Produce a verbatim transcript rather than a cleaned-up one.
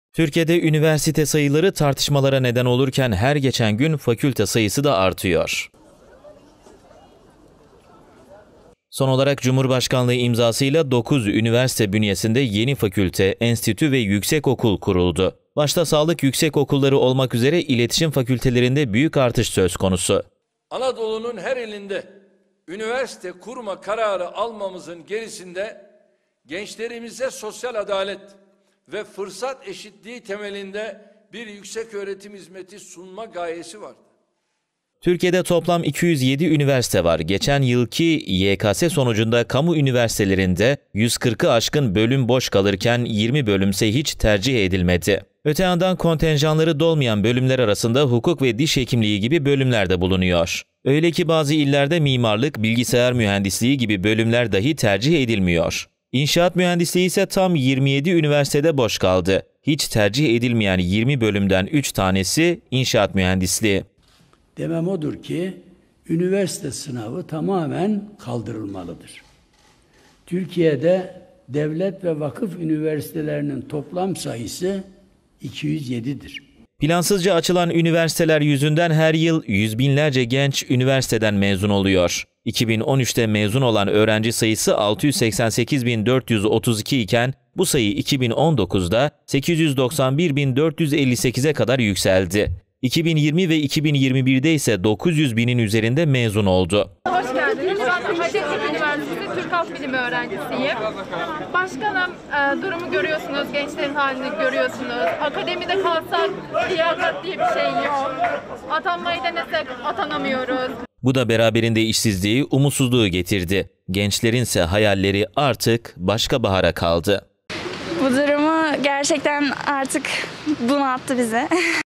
Türkiye'de üniversite sayıları tartışmalara neden olurken her geçen gün fakülte sayısı da artıyor. Son olarak Cumhurbaşkanlığı imzasıyla dokuz üniversite bünyesinde yeni fakülte, enstitü ve yüksekokul kuruldu. Başta sağlık yüksekokulları olmak üzere iletişim fakültelerinde büyük artış söz konusu. Anadolu'nun her ilinde üniversite kurma kararı almamızın gerisinde gençlerimize sosyal adalet ve fırsat eşitliği temelinde bir yükseköğretim hizmeti sunma gayesi vardı. Türkiye'de toplam iki yüz yedi üniversite var. Geçen yılki Y K S sonucunda kamu üniversitelerinde yüz kırkı aşkın bölüm boş kalırken yirmi bölümse hiç tercih edilmedi. Öte yandan kontenjanları dolmayan bölümler arasında hukuk ve diş hekimliği gibi bölümler de bulunuyor. Öyle ki bazı illerde mimarlık, bilgisayar mühendisliği gibi bölümler dahi tercih edilmiyor. İnşaat mühendisliği ise tam yirmi yedi üniversitede boş kaldı. Hiç tercih edilmeyen yirmi bölümden üç tanesi inşaat mühendisliği. Demem odur ki üniversite sınavı tamamen kaldırılmalıdır. Türkiye'de devlet ve vakıf üniversitelerinin toplam sayısı iki yüz yedidir. Plansızca açılan üniversiteler yüzünden her yıl yüz binlerce genç üniversiteden mezun oluyor. iki bin on üçte mezun olan öğrenci sayısı altı yüz seksen sekiz bin dört yüz otuz iki iken bu sayı iki bin on dokuzda sekiz yüz doksan bir bin dört yüz elli sekize kadar yükseldi. iki bin yirmi ve iki bin yirmi birde ise dokuz yüz binin üzerinde mezun oldu. Hoş geldiniz. Ben Hacettepe Üniversitesi Türk Halk Bilimi öğrencisiyim. Başkanım, e, durumu görüyorsunuz, gençlerin halini görüyorsunuz. Akademide kalsak liyakat diye bir şey yok. Atanmayı denesek atanamıyoruz. Bu da beraberinde işsizliği, umutsuzluğu getirdi. Gençlerinse hayalleri artık başka bahara kaldı. Bu durumu gerçekten artık bunalttı bize.